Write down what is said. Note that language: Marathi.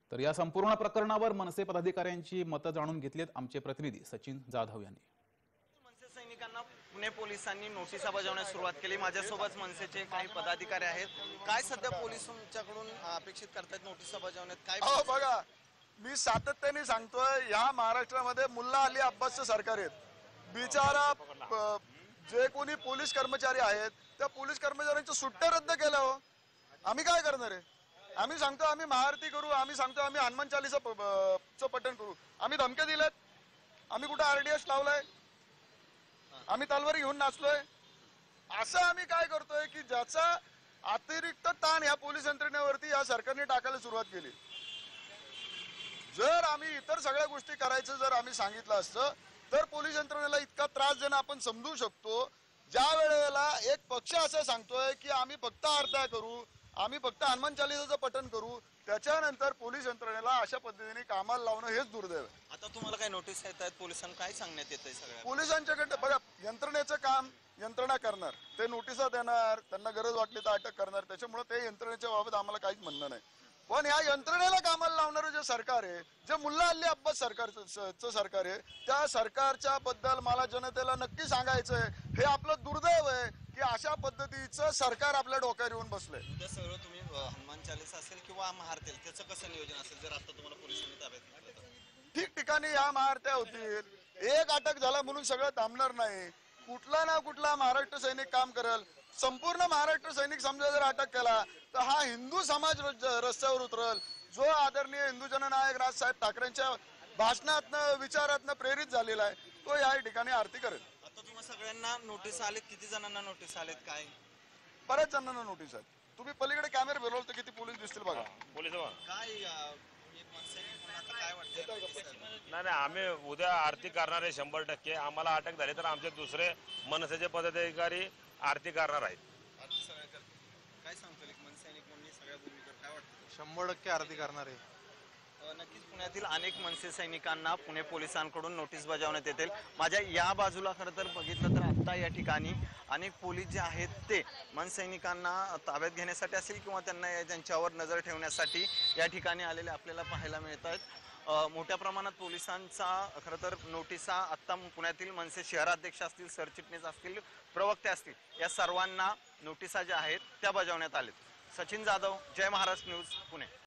तर या संपूर्ण प्रकरणावर मनसे पदाधिकाऱ्यांची मतं जाणून घेतलीत आमचे प्रतिनिधी सचिन जाधव यांनी। मनसे सैनिकांना पुणे पोलिसांनी नोटिसा बजावण्यास सुरुवात केली। माझ्यासोबत मनसेचे काही पदाधिकारी आहेत। काय सध्या पोलिसांच्याकडून अपेक्षित करतात नोटिसा बजावण्यात काय? बघा, मी सातत्याने सांगतोय, या महाराष्ट्रामध्ये मुल्ला अली अब्बासचं सरकार आहे। बिचारा जे कोणी पोलीस कर्मचारी आहेत त्या पोलीस कर्मचाऱ्यांच्या सुट्ट्या रद्द केल्या हो। आम्ही काय करणार आहे? आम्ही सांगतो आम्ही महाआरती करू, आम्ही सांगतो आम्ही हनुमान चालीसा पठण करू। आम्ही धमक्या दिल्यात? आम्ही कुठे आरडीएस लावलाय? आम्ही तलवारी घेऊन नाचलोय? असं आम्ही काय करतोय की ज्याचा अतिरिक्त ताण या पोलीस यंत्रणेवरती या सरकारने टाकायला सुरुवात केली। जर आम्ही इतर सगळ्या गोष्टी करायचं जर आम्ही सांगितलं असतं तर पोलीस यंत्रणेला इतका त्रास देणं आपण समजू शकतो। ज्या वेळेला एक पक्ष असं सांगतोय की आम्ही फक्त आरत्या करू, आम्ही फक्त हनुमान चालीसाचं पठण करू, त्याच्यानंतर पोलीस यंत्रणेला अशा पद्धतीने कामाला लावणं हेच दुर्दैव आहे। आता तुम्हाला काय नोटीस येत आहेत? पोलिसांना काय सांगण्यात येतंय? सगळ्या पोलिसांच्याकडे बघा, यंत्रणेचं काम यंत्रणा करणार, ते नोटिसा देणार, त्यांना गरज वाटली तर अटक करणार, त्याच्यामुळे ते यंत्रणेच्या बाबत आम्हाला काहीच म्हणणं नाही। पण या यंत्रणेला कामाला लावणारं जे सरकार आहे, जे मुल्ला अली अब्बास सरकारचं सरकार आहे, त्या सरकारच्या बद्दल मला जनतेला नक्की सांगायचं आहे, हे आपलं दुर्दैव आहे की अशा पद्धतीचं सरकार आपल्या डोक्यावर येऊन बसलंय। उद्या सगळं तुम्ही हनुमान चालीसा असेल किंवा महाआरती त्याचं कसं नियोजन असेल जर आता तुम्हाला पोलिसांनी ताब्यात घेतलं तर? ठिकठिकाणी या महाआरत्या होतील। एक अटक झाला म्हणून सगळं थांबणार नाही। कुठला ना कुठला महाराष्ट्र सैनिक काम करेल। संपूर्ण महाराष्ट्र सैनिक समजा जर अटक केला तर हा हिंदू समाज रस्त्यावर उतरल, जो आदरणीय हिंदू जननायक राजसाहेब ठाकरेंच्या भाषणातनं विचारातनं प्रेरित झालेला आहे, तो या ठिकाणी आरती करेल। आता तुम्हाला सगळ्यांना नोटीस आलेत? किती जणांना नोटीस आलेत? काय? बऱ्याच जणांना नोटीस आहेत। तुम्ही पलीकडे कॅमेरे फिरवलं तर किती पोलीस दिसतील बघा। पोलीस काय काय वाटतं? नाही, आम्ही उद्या आरती करणार आहे 100%। आम्हाला अटक झाली तर आमचे दुसरे मनसेचे पदाधिकारी आरती करणार आहेत। काय सांगतो मनसैनिक म्हणून सगळ्या भूमिका काय वाटतं? 100% आरती करणार आहे। नक्कीच पुण्यातील अनेक मनसे सैनिकांना पुणे पोलिसांकडून नोटीस बजावण्यात येतील। माझ्या या बाजूला खरं तर बघितलं तर आता या ठिकाणी अनेक पोलीस जे आहेत ते मनसैनिकांना ताब्यात घेण्यासाठी असेल किंवा त्यांच्यावर नजर ठेवण्यासाठी या ठिकाणी आलेले आपल्याला पाहायला मिळत आहेत। मोठ्या प्रमाणात पोलिसांचा खरं तर नोटिसा आत्ता पुण्यातील मनसे शहराध्यक्ष असतील, सरचिटणीस असतील, प्रवक्ते असतील, या सर्वांना नोटिसा ज्या आहेत त्या बजावण्यात आलेत। सचिन जाधव, जय महाराष्ट्र न्यूज, पुणे।